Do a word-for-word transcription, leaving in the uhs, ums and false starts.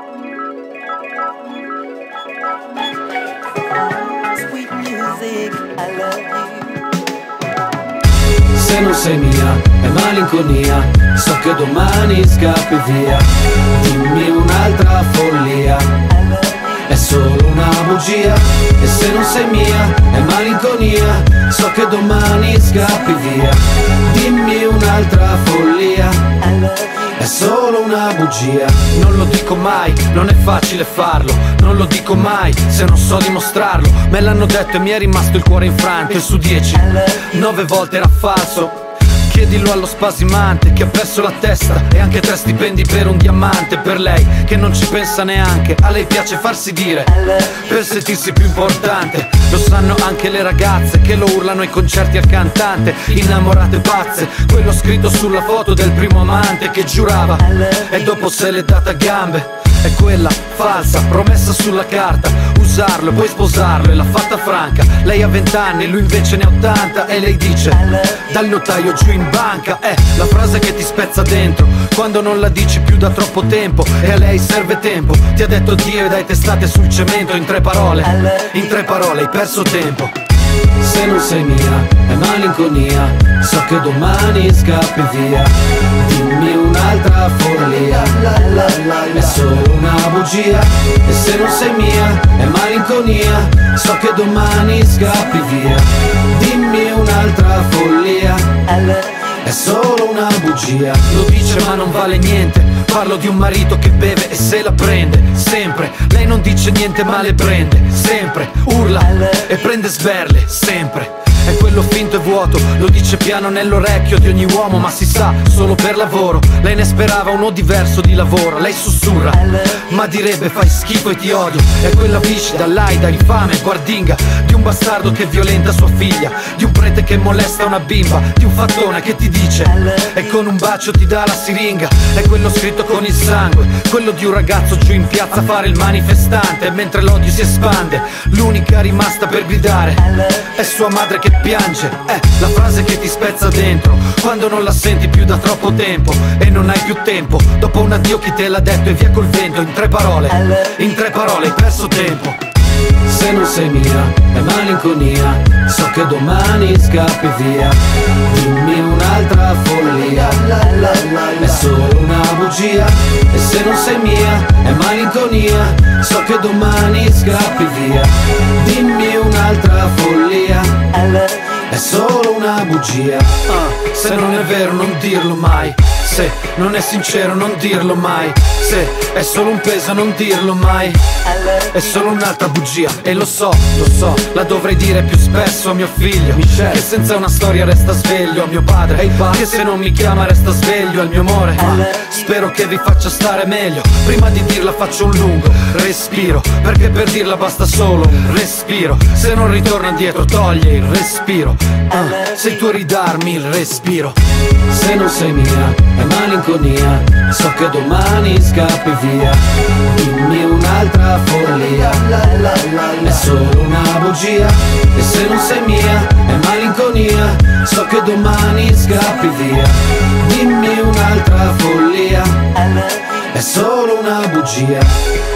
Sweet music, I love you. Se non sei mia, è malinconia, so che domani scappi via. Dimmi un'altra follia, è solo una bugia. E se non sei mia, è malinconia, so che domani scappi via. Dimmi un'altra follia, è solo una bugia. Non lo dico mai, non è facile farlo. Non lo dico mai, se non so dimostrarlo. Me l'hanno detto e mi è rimasto il cuore infranto. E su dieci, nove volte era falso. Chiedilo allo spasimante che ha perso la testa e anche tre stipendi per un diamante. Per lei che non ci pensa neanche, a lei piace farsi dire per sentirsi più importante. Lo sanno anche le ragazze che lo urlano ai concerti al cantante. Innamorate pazze, quello scritto sulla foto del primo amante che giurava e dopo se l'è data a gambe. È quella falsa, promessa sulla carta, usarlo e poi sposarlo e l'ha fatta franca. Lei ha vent'anni, lui invece ne ha ottanta. E lei dice, dal notaio giù in banca. È la frase che ti spezza dentro quando non la dici più da troppo tempo. E a lei serve tempo, ti ha detto Dio e dai testate sul cemento. In tre parole, in tre parole hai perso tempo. Se non sei mia, è malinconia, so che domani scappi via. Dimmi un'altra follia, è solo una bugia. E se non sei mia, è malinconia, so che domani scappi via. Dimmi un'altra follia, è solo una bugia. Lo dice ma non vale niente. Parlo di un marito che beve e se la prende sempre. Lei non dice niente ma le prende sempre. Urla e prende sberle sempre. È quello finto e vuoto, lo dice piano nell'orecchio di ogni uomo, ma si sa, solo per lavoro. Lei ne sperava uno diverso di lavoro. Lei sussurra, ma direbbe fai schifo e ti odio. È quella viscida, laida, infame, guardinga di un bastardo che violenta sua figlia, di un prete che molesta una bimba, di un fattone che ti dice e con un bacio ti dà la siringa. È quello scritto con il sangue, quello di un ragazzo giù in piazza a fare il manifestante. E mentre l'odio si espande, l'unica rimasta per gridare è sua madre che piange. È la frase che ti spezza dentro quando non la senti più da troppo tempo e non hai più tempo. Dopo un addio chi te l'ha detto e via col vento. In tre parole, in tre parole hai perso tempo. Se non sei mia, è malinconia, so che domani scappi via. Dimmi un'altra follia, è solo una bugia. E se non sei mia, è malinconia, so che domani scappi via. Dimmi un'altra follia, è solo una bugia. uh, Se non è vero non dirlo mai. Se non è sincero non dirlo mai. Se è solo un peso non dirlo mai. È solo un'altra bugia. E lo so, lo so, la dovrei dire più spesso a mio figlio Michelle, che senza una storia resta sveglio. A mio padre, hey, che se non mi chiama resta sveglio. Al mio amore, ma spero che vi faccia stare meglio. Prima di dirla faccio un lungo respiro, perché per dirla basta solo un respiro. Se non ritorna indietro toglie il respiro. uh, Sei tu a ridarmi il respiro. Se non sei mia, è malinconia, so che domani scappi via. Dimmi un'altra follia, è solo una bugia. E se non sei mia, è malinconia, so che domani scappi via. Dimmi un'altra follia, è solo una bugia.